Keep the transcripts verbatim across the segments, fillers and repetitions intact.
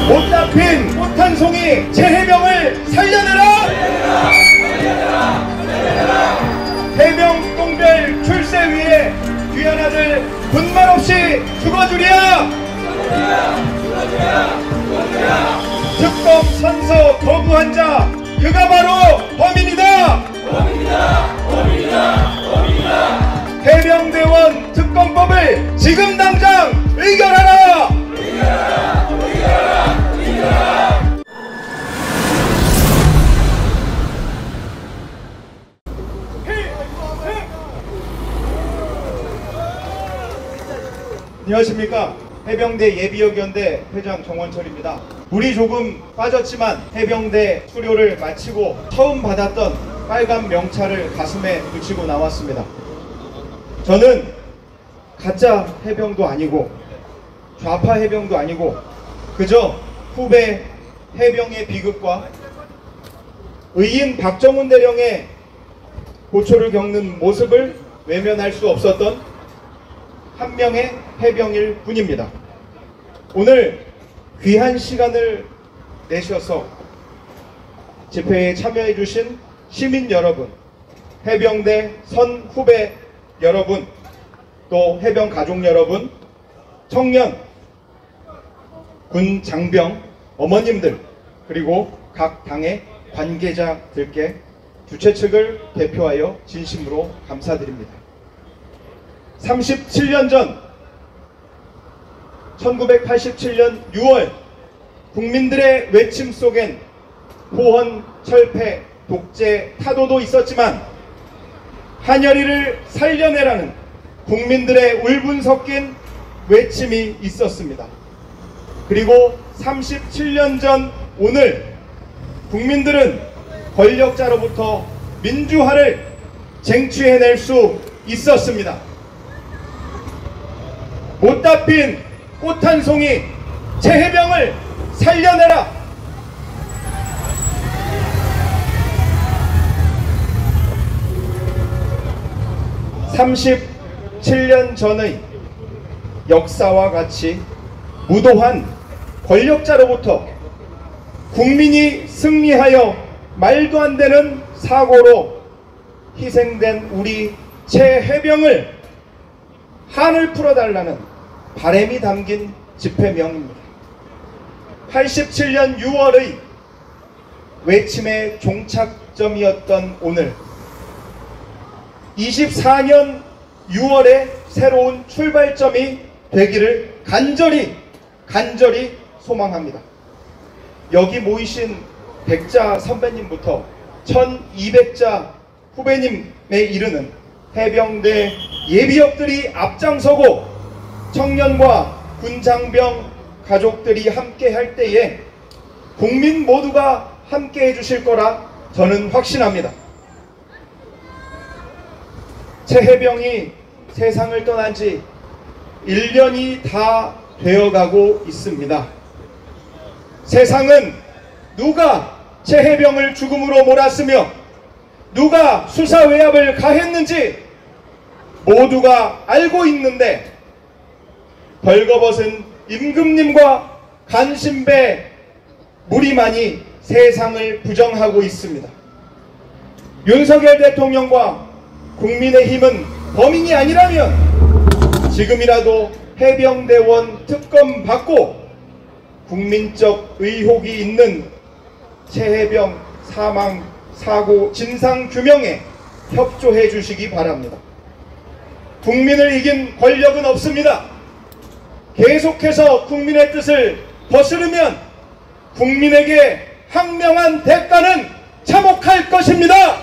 못다 핀 꽃 한 송이 제 해병을 살려내라! 살려내라! 살려내라! 살려내라! 해병 똥별 출세 위에 귀한 아들 군말 없이 죽어주랴! 죽어주랴! 죽어주랴! 죽어주랴! 특검 선서 거부한 자 그가 바로 범인이다! 범인이다! 범인이다! 범인이다! 해병대원 특검법을 지금 당장 의결하라! 의결하라! 의결하라! 의결하라! 안녕하십니까. 해병대 예비역연대 회장 정원철입니다. 물이 조금 빠졌지만 해병대 수료를 마치고 처음 받았던 빨간 명찰을 가슴에 붙이고 나왔습니다. 저는 가짜 해병도 아니고 좌파 해병도 아니고 그저 후배 해병의 비극과 의인 박정훈 대령의 고초를 겪는 모습을 외면할 수 없었던 한 명의 해병일 뿐입니다. 오늘 귀한 시간을 내셔서 집회에 참여해 주신 시민 여러분, 해병대 선후배 여러분, 또 해병 가족 여러분, 청년, 군 장병, 어머님들, 그리고 각 당의 관계자들께 주최 측을 대표하여 진심으로 감사드립니다. 삼십칠 년 전 천구백팔십칠 년 유월 국민들의 외침 속엔 호헌, 철폐, 독재, 타도도 있었지만 한여리를 살려내라는 국민들의 울분 섞인 외침이 있었습니다. 그리고 삼십칠 년 전 오늘 국민들은 권력자로부터 민주화를 쟁취해낼 수 있었습니다. 못다 핀 꽃 한 송이 제 해병을 살려내라! 삼십칠 년 전의 역사와 같이 무도한 권력자로부터 국민이 승리하여 말도 안 되는 사고로 희생된 우리 제 해병을 한을 풀어달라는 바람이 담긴 집회명입니다. 팔십칠 년 유월의 외침의 종착점이었던 오늘, 이십사 년 유월의 새로운 출발점이 되기를 간절히 간절히 소망합니다. 여기 모이신 백자 선배님부터 천이백 자 후배님에 이르는 해병대 예비역들이 앞장서고 청년과 군장병 가족들이 함께 할 때에 국민 모두가 함께 해주실 거라 저는 확신합니다. 제 해병이 세상을 떠난 지 일 년이 다 되어가고 있습니다. 세상은 누가 제 해병을 죽음으로 몰았으며 누가 수사외압을 가했는지 모두가 알고 있는데 벌거벗은 임금님과 간신배 무리만이 세상을 부정하고 있습니다. 윤석열 대통령과 국민의힘은 범인이 아니라면 지금이라도 해병대원 특검 받고 국민적 의혹이 있는 최해병 사망 사고 진상 규명에 협조해 주시기 바랍니다. 국민을 이긴 권력은 없습니다. 계속해서 국민의 뜻을 거스르면 국민에게 항명한 대가는 참혹할 것입니다.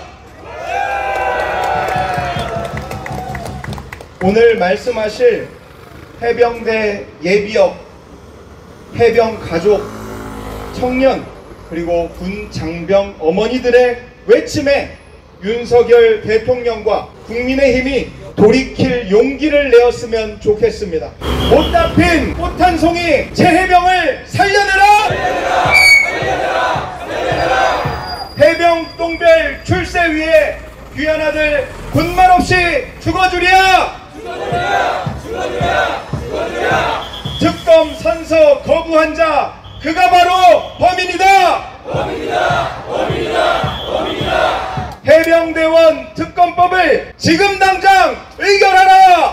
오늘 말씀하실 해병대 예비역, 해병 가족, 청년, 그리고 군 장병 어머니들의 외침에 윤석열 대통령과 국민의힘이 돌이킬 용기를 내었으면 좋겠습니다. 못다 핀 꽃 한 송이 제 해병을 살려내라! 살려내라! 살려내라! 살려내라! 해병 똥별 출세 위에 귀한 아들 군말 없이 죽어주랴! 죽어주랴! 죽어주랴! 죽어주랴! 특검 선서 거부한 자 그가 바로 범인이다. 범인이다. 범인이다. 범인이다. 해병대원 특검법을 지금 당장 의결하라.